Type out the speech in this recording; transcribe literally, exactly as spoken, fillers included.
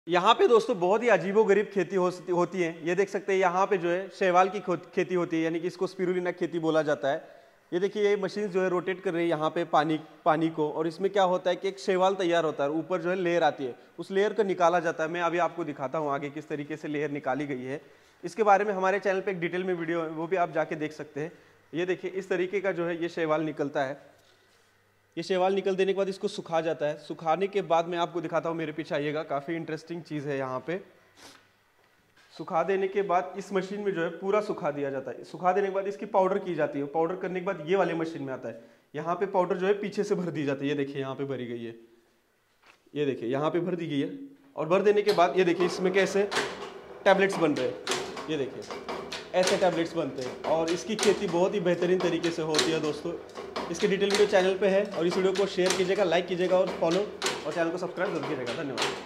यहाँ पे दोस्तों बहुत ही अजीबोगरीब खेती हो, होती है। ये देख सकते हैं यहाँ पे जो है शैवाल की खेती होती है, यानी कि इसको स्पिरुलिना खेती बोला जाता है। ये देखिए ये मशीन जो है रोटेट कर रही है यहाँ पे पानी पानी को, और इसमें क्या होता है कि एक शैवाल तैयार होता है, ऊपर जो है लेयर आती है, उस लेयर को निकाला जाता है। मैं अभी आपको दिखाता हूँ आगे किस तरीके से लेयर निकाली गई है। इसके बारे में हमारे चैनल पे एक डिटेल में वीडियो है, वो भी आप जाके देख सकते हैं। ये देखिए इस तरीके का जो है ये शैवाल निकलता है। ये शैवाल निकल देने के बाद इसको सुखा जाता है। सुखाने के बाद मैं आपको दिखाता हूँ, मेरे पीछे आइएगा, काफ़ी इंटरेस्टिंग चीज़ है यहाँ पे। सुखा देने के बाद इस मशीन में जो है पूरा सुखा दिया जाता है। सुखा देने के बाद इसकी पाउडर की जाती है। पाउडर करने के बाद ये वाले मशीन में आता है। यहाँ पे पाउडर जो है पीछे से भर दी जाती है। ये देखिए यहाँ पे भरी गई है, ये देखिए यहाँ पे भर दी गई है। और भर देने के बाद ये देखिए इसमें कैसे टैबलेट्स बन रहे हैं। ये देखिए ऐसे टैबलेट्स बनते हैं, और इसकी खेती बहुत ही बेहतरीन तरीके से होती है दोस्तों। इसकी डिटेल वीडियो चैनल पे है, और इस वीडियो को शेयर कीजिएगा, लाइक कीजिएगा और फॉलो और चैनल को सब्सक्राइब जरूर कीजिएगा। धन्यवाद।